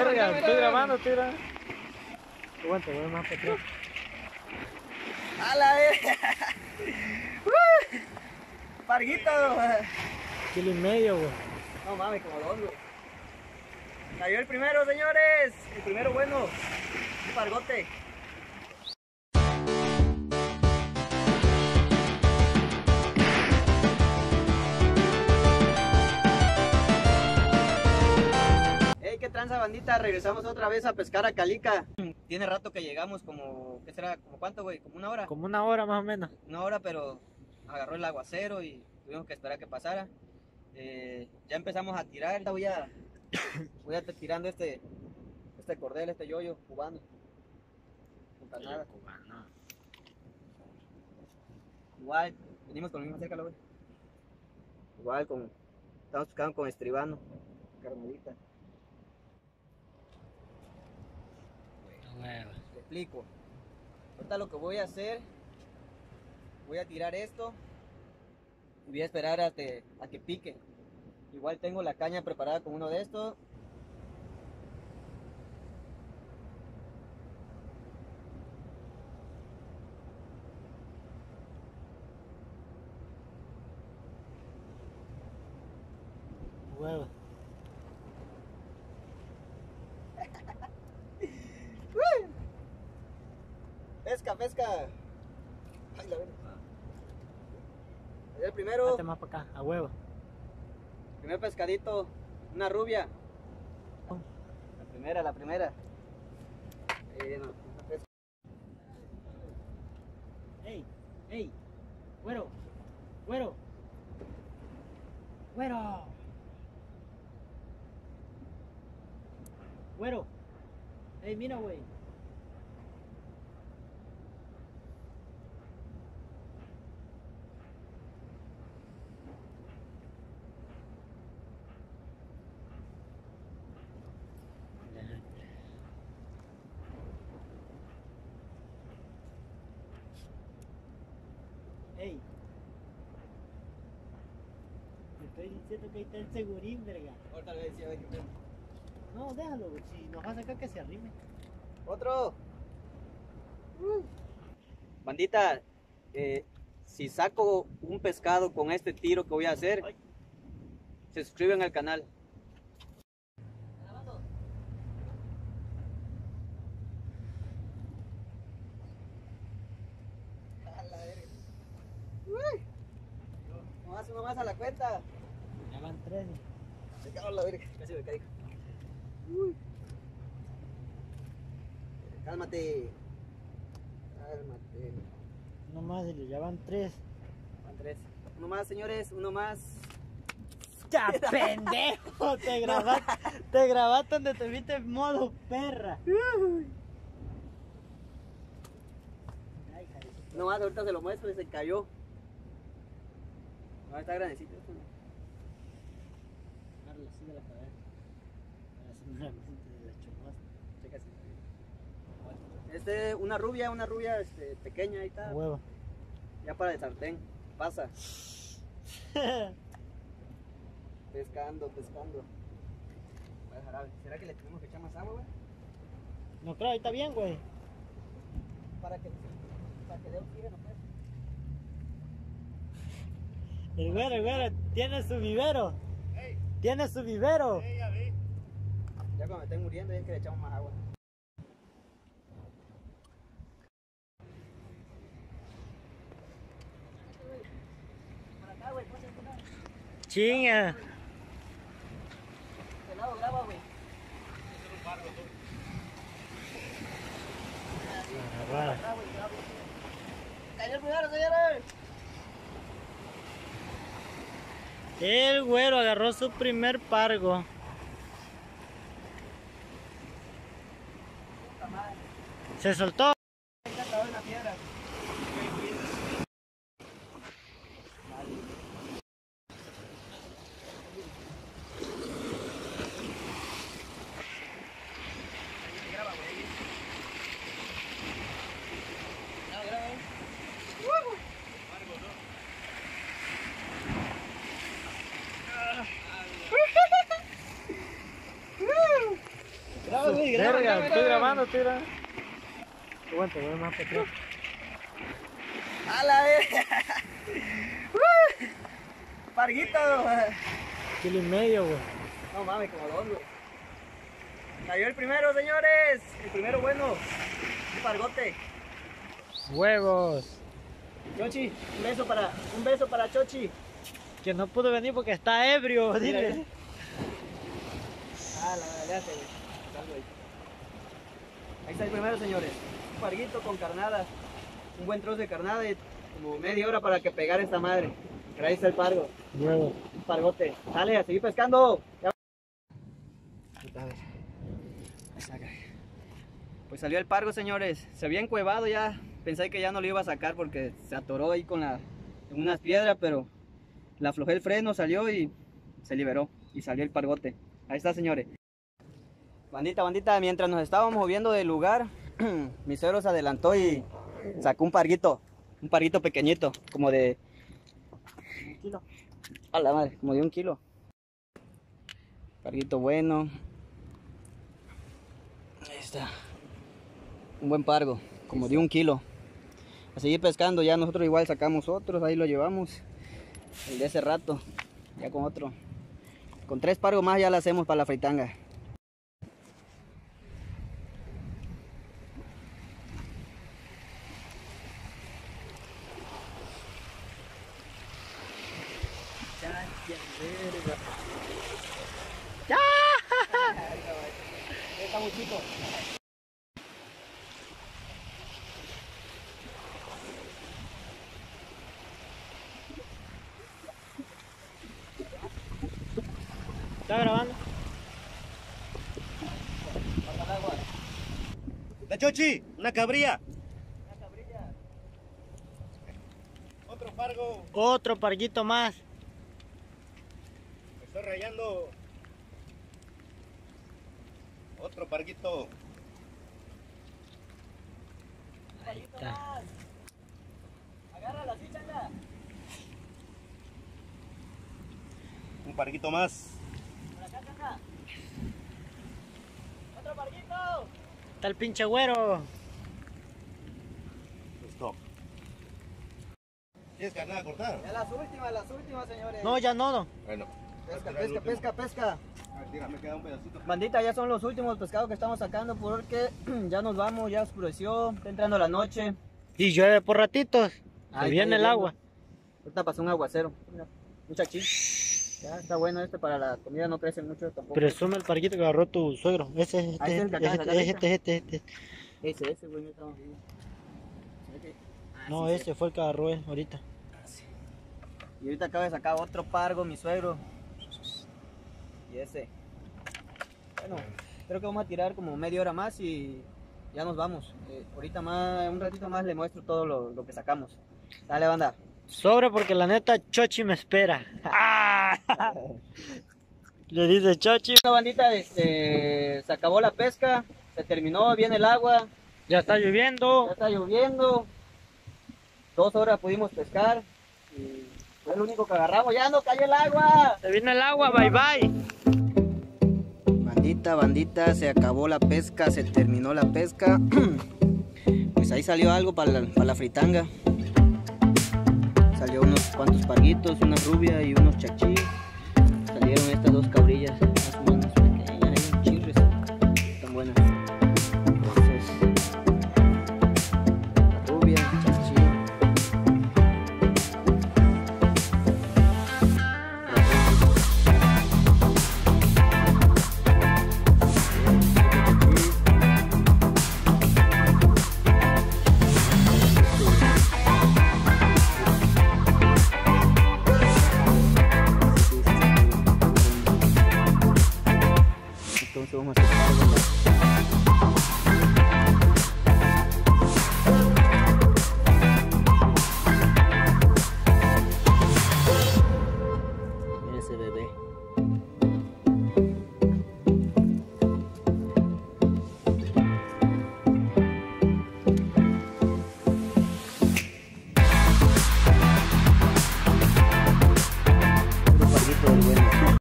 verga, estoy grabando. Aguanta, voy más para atrás. ¡A la verga! ¡Parguito! Kilo y medio, güey. No mames, como dos, güey. Cayó el primero, señores. El primero bueno. Un pargote. Hey, qué tranza, bandita. Regresamos otra vez a pescar a Calica. Tiene rato que llegamos, como, ¿qué será? ¿Como cuánto, güey? ¿Como una hora? Como una hora más o menos. Una hora, pero agarró el aguacero y tuvimos que esperar que pasara. Ya empezamos a tirar. Voy a estar tirando este cordel, este yoyo cubano. Con nada. Cubano. Igual, venimos con el mismo, acércalo, güey. Igual, estamos pescando con estribano, carnalita. Te explico. Ahorita lo que voy a hacer, voy a tirar esto y voy a esperar a que pique. Igual tengo la caña preparada con uno de estos. Huevo. Pesca. Ay, la verga. El primero. Date más para acá, a huevo. Primer pescadito, una rubia. La primera. No pesca. Ey, güero. Ey, mira, güey. Ey. Te estoy diciendo que ahí está el segurín, verga. Ahorita le decía, a ver qué pedo. No, déjalo, güey. Si nos va a sacar que se arrime. Otro. Bandita, si saco un pescado con este tiro que voy a hacer, se suscriben al canal. Uno más a la cuenta. Ya van 3. Se cagó la verga, casi me caigo. Cálmate. Uno más, dile, ya van 3. Van 3. Uno más, señores, uno más. ¡Ya, pendejo! Te grabaste donde te viste en modo perra. Uno más, ahorita se lo muestro y se cayó. No, está grandecito. Carlos, sigue la cabeza. Chécase. Una rubia pequeña, ahí está. Huevo. Ya para el sartén. Pasa. Pescando. Voy a dejar a ver. ¿Será que le tenemos que echar más agua, güey? No creo, ahí está bien, güey. Para que dé oxígeno, pues. El güero, tiene su vivero. Hey. Tiene su vivero. Hey, ya vi. Ya cuando me estén muriendo es que le echamos más agua. Para acá, güey, pasa este lado. Chinga. Este lado graba, güey. Cayó el primero, señores. El güero agarró su primer pargo. Se soltó. En la piedra. Graba, Verga, estoy grabando. Aguanta, voy más para atrás. ¡A la vez! ¡Parguito! Kilo y medio, güey. No mames, como dos, güey. Cayó el primero, señores. El primero bueno. Un pargote. Huevos. Chochi, un beso para Chochi. Que no pudo venir porque está ebrio, Mira, dile. Ah, le hace, güey. Ahí está el primero, señores. Un parguito con carnada. Un buen trozo de carnada y como media hora para que pegara esta madre. Pero ahí está el pargo. Huevos. Un pargote. Sale, a seguir pescando. Ya. A ver. Ahí saca. Pues salió el pargo, señores. Se había encuevado ya. Pensé que ya no lo iba a sacar porque se atoró ahí con en unas piedras, pero le aflojé el freno, salió y se liberó. Y salió el pargote. Ahí está, señores. Bandita, mientras nos estábamos moviendo del lugar, mi suegro se adelantó y sacó un parguito pequeñito, como de 1 kilo. A la madre, como de 1 kilo. Parguito bueno. Ahí está. Un buen pargo, como de 1 kilo. A seguir pescando, ya nosotros igual sacamos otros, ahí lo llevamos. El de ese rato, ya con otro. Con 3 pargos más ya lo hacemos para la fritanga. ¡Ya! Está muy chico. ¿Está grabando? ¡La Chochi! ¡Una cabrilla! Otro pargo. Otro parguito más. Me estoy rayando. Otro parguito. Ahí está. Agárrala, sí, changa. Un parguito más. Por acá, changa. Otro parguito. Está el pinche güero. Stop. ¿Tienes carnada a cortar? Ya las últimas, señores. No, ya no. Bueno. Pesca. A ver, tira, me queda un pedacito. Bandita, ya son los últimos pescados que estamos sacando porque ya nos vamos, ya oscureció, está entrando la noche. Y llueve por ratitos. Se Ahí viene está el lloviendo. agua. Ahorita pasó un aguacero. Mira, un chachín. Ya está bueno para la comida, no crece mucho tampoco. Presume el parguito que agarró tu suegro. Ese, Ahí está el que acaba de sacar este. Ese, güey, no estamos viendo. No, ese fue el que agarró él ahorita. Y ahorita acaba de sacar otro pargo, mi suegro. Y ese. Bueno, creo que vamos a tirar como media hora más y ya nos vamos. Ahorita más, un ratito más le muestro todo lo que sacamos. Dale, banda. Sobre porque la neta Chochi me espera. ¡Ah! Le dice Chochi. Bueno, bandita, se acabó la pesca, se terminó, viene el agua, Ya está ya lloviendo. está lloviendo. 2 horas pudimos pescar y fue lo único que agarramos. ¡Ya no cayó el agua! Se viene el agua, bye bye. Bandita, se acabó la pesca, se terminó la pesca. Pues ahí salió algo para la fritanga. Salió unos cuantos parguitos, una rubia y unos chachí. Salieron estas 2 cabrillas, más o menos pequeñas, chirres. Están buenas.